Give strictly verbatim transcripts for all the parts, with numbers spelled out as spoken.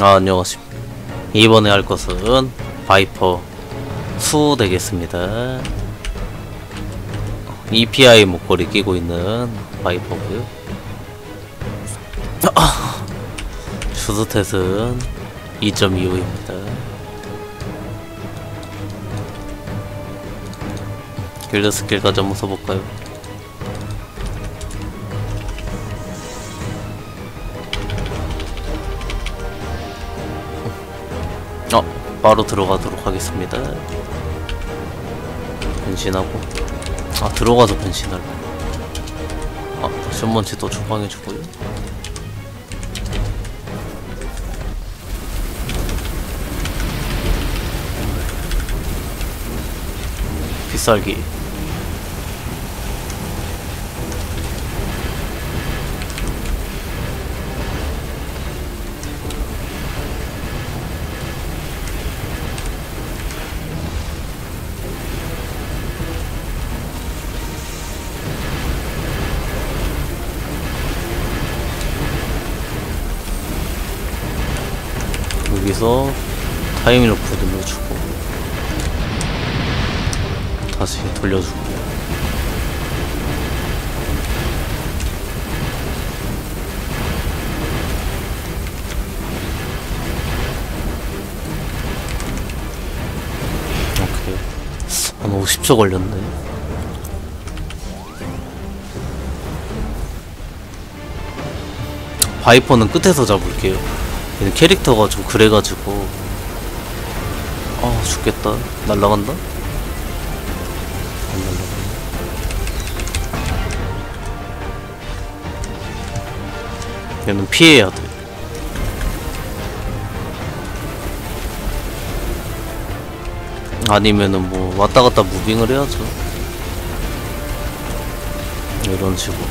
아, 안녕하십니까. 이번에 할 것은 바이퍼 투 되겠습니다. 이피아이 목걸이 끼고 있는 바이퍼고요. 슈스탯은 이 점 이오입니다. 길드 스킬까지 한번 써볼까요? 어, 바로 들어가도록 하겠습니다. 변신하고, 아, 들어가서 변신하려. 아, 다시 한 번씩 또 주방해주고요. 빗살기. 여기서 타이밍로프 눌러주고 다시 돌려주고. 오케이. 한 오십 초 걸렸네. 바이퍼는 끝에서 잡을게요. 얘는 캐릭터가 좀 그래가지고. 아, 죽겠다. 날라간다? 안 날라간다. 얘는 피해야 돼. 아니면은 뭐 왔다갔다 무빙을 해야죠. 이런 식으로.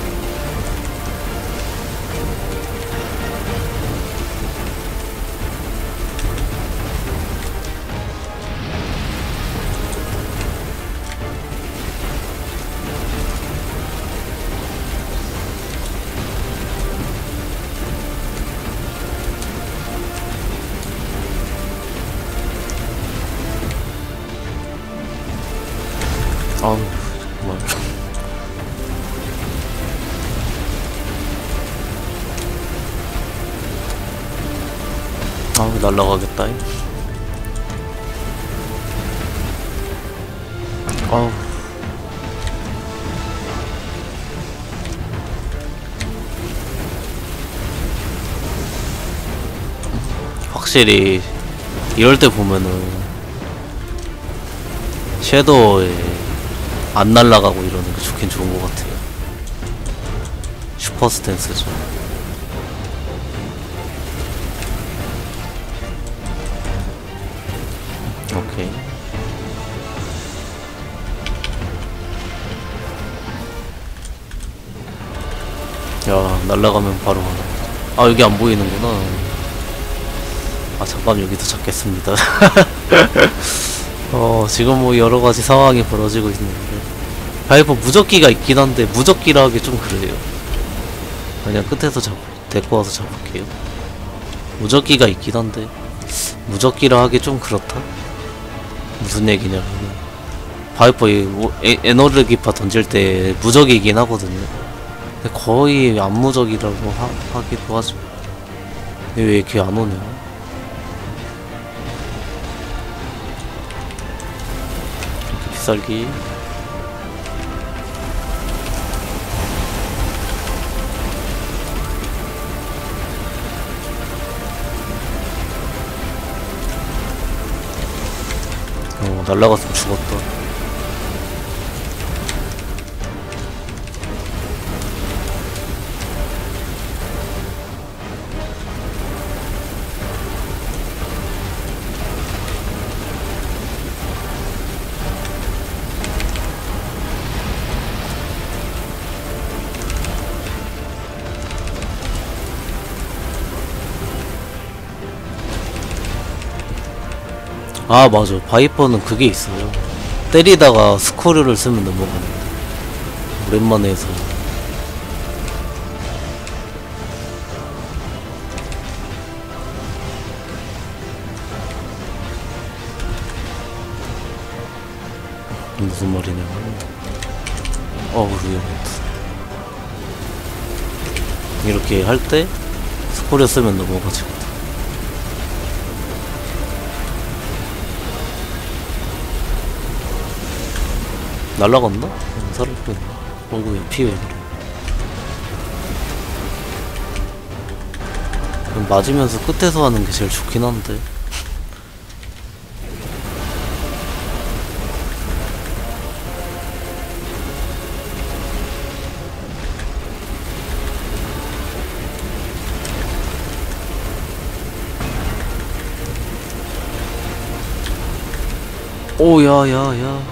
아우, 정말. 아우, 날라가겠다. 아우. 확실히 이럴 때 보면은 섀도우에 안 날라가고 이러는 게 좋긴 좋은 것 같아요. 슈퍼 스탠스죠. 오케이. 야, 날라가면 바로 하나. 아, 여기 안 보이는구나. 아, 잠깐 여기도 잡겠습니다. 어, 지금 뭐 여러가지 상황이 벌어지고 있는데 바이퍼 무적기가 있긴 한데 무적기라 하기 좀 그래요. 그냥 끝에서 잡, 데리고 와서 잡을게요. 무적기가 있긴 한데 무적기라 하기 좀 그렇다? 무슨 얘기냐면 바이퍼 이 뭐, 에, 에너르기파 던질 때 무적이긴 하거든요. 근데 거의 안 무적이라고 하, 하기도 하죠. 왜 이렇게 안 오냐? 빗살기. 어, 날라갔으면 죽었다. 아, 맞아. 바이퍼는 그게 있어요. 때리다가 스코르를 쓰면 넘어가는. 오랜만에 해서. 무슨 말이냐면 어우 위험했다. 이렇게 할 때 스코리어 쓰면 넘어가지고 날라갔나? 음, 살았구나. 어구야 피 왜 그래. 맞으면서 끝에서 하는 게 제일 좋긴 한데. 오, 야, 야, 야.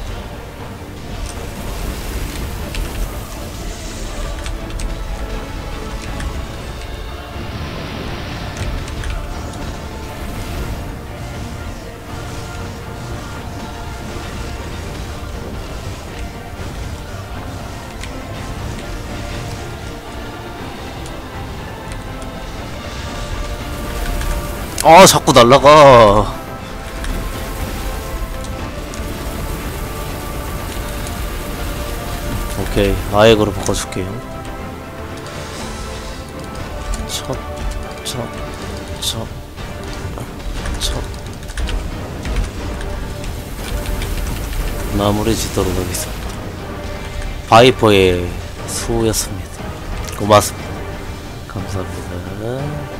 아, 자꾸 날라가. 오케이, 아액으로 바꿔줄게요. 첫, 첫, 첫, 첫. 마무리 짓도록 하겠습니다. 바이퍼의 수호였습니다. 고맙습니다. 감사합니다.